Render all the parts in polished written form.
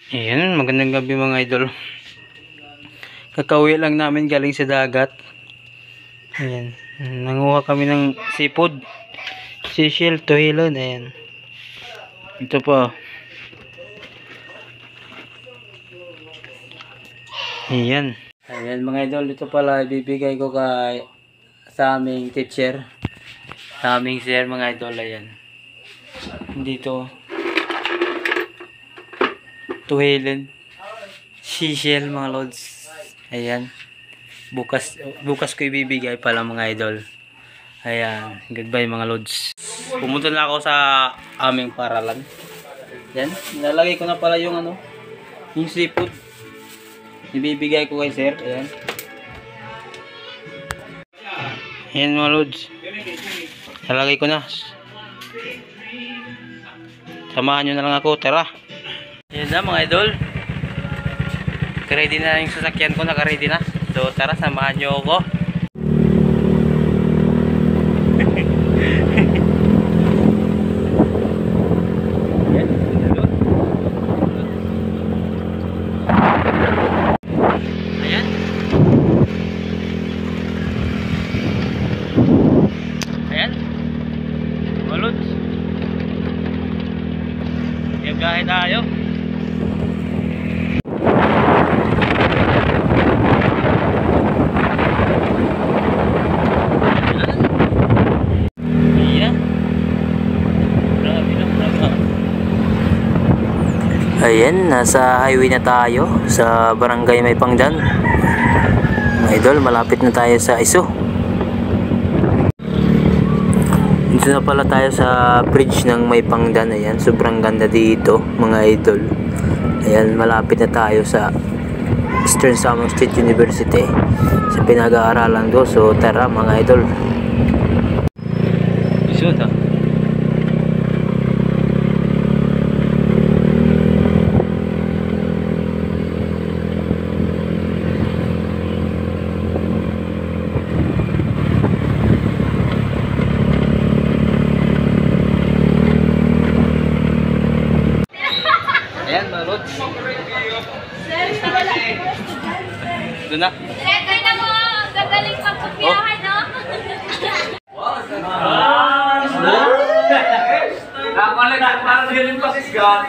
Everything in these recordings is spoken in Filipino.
Ayan, magandang gabi mga idol. Kakauwi lang namin galing sa dagat. Ayan, nanguha kami ng seafood. Seashell, tuhilon, ayan. Ito pa. Ayan. Ayan mga idol, ito pala ibibigay ko sa aming teacher. Sa aming sir mga idol, ayan. Dito. Tuhilon. Seashell mga lods. Ayan. Bukas ko ibibigay pala mga idol. Ayan. Goodbye mga lods. Pumunta na ako sa aming paralan. Ayan. Nilalagay ko na pala yung yung seafood. Ibibigay ko kay sir. Ayan. Ayan mga lods. Nilalagay ko na. Samahan nyo na lang ako. Tara. Ayan na mga idol. Ready na yung sasakyan ko, naka-ready na. So tara, samahan nyo ako. Ayan. Ayan. Malot. Biyahe tayo. Ayan, nasa highway na tayo sa barangay May Pangdan. Mga idol, malapit na tayo sa Iso. Dito na pala tayo sa bridge ng May Pangdan. Ayan, sobrang ganda dito mga idol. Ayan, malapit na tayo sa Eastern Samar State University sa pinag-aaralan do. So tara mga idol. Iso na. Ayan, malot. Doon na. Record na mo. Ang gagaling pagkupyahan, no? Nakakulit na parang galing pa si Scott.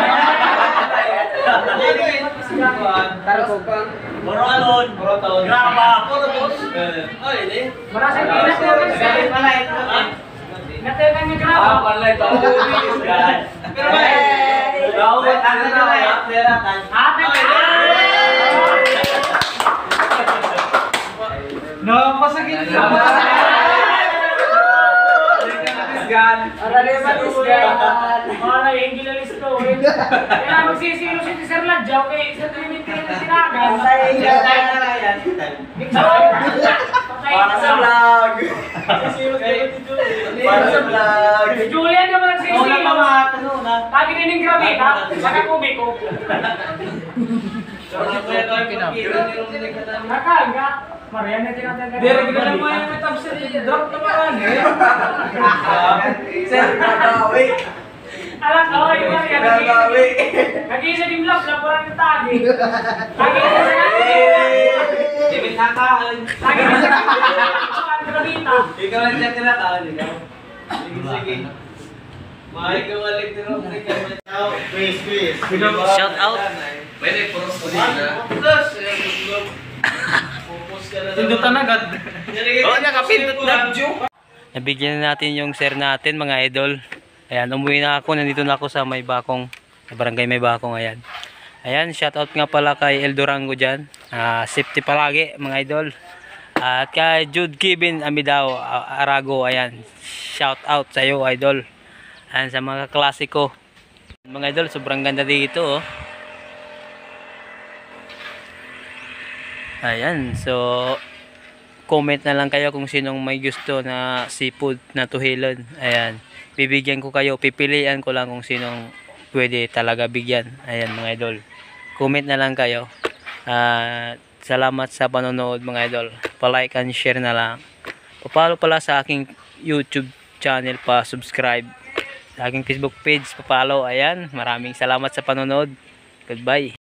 Morotalon. Graba. Oh, ini. Marasang pinatuloy pala ito. Natayan niyo graba. Palay pa si Scott. Pero ba? Gawat ano na kaya? Leratan. No, pasagin na. Arali pa isgan. Wala yung gilalis to. Kaya magsisino si Sir Ladjaw kay Sir Trinity na sinagan. Para sa vlog. Para sa vlog. Si Julian naman nagsisino. Una pa mga tanong na. Pagi nining grabe ka. Saka kubi ko. Nakanga. Mariana tinatanggal. Dere gila mo yung metapsir drop naman eh. Sir, gagawi. Alam ko, yung Mariana. Nag-iisa din vlog, laporan yung tagi. Nag-iisa sa David Hakahan. Nag-iisa sa Gravita. Ikaw lang siya tinatawag. Sige. Mahal ka malik din ako. Quiz. Shout out. Pwede, puro po na. Pindutan agad. Oh, nakapindot na. Nabigyan na natin yung sir natin mga idol. Ayan, umuwi na ako. Nandito na ako sa May Bakong. Sa barangay May Bakong. Ayan. Ayan, shoutout nga pala kay El Durango dyan. Safety palagi mga idol. At kay Jude Kevin Amidao Arago. Ayan, shoutout sa iyo idol. Ayan, sa mga klasiko. Mga idol, sobrang ganda dito oh. Ayan, so comment na lang kayo kung sinong may gusto na seafood na tuhilon. Ayan, bibigyan ko kayo, pipilian ko lang kung sinong pwede talaga bigyan. Ayan mga idol, comment na lang kayo. Salamat sa panonood mga idol. Pa-like and share na lang. Pa-follow pala sa aking YouTube channel, pa-subscribe. Sa aking Facebook page, pa-follow. Ayan, maraming salamat sa panonood. Goodbye.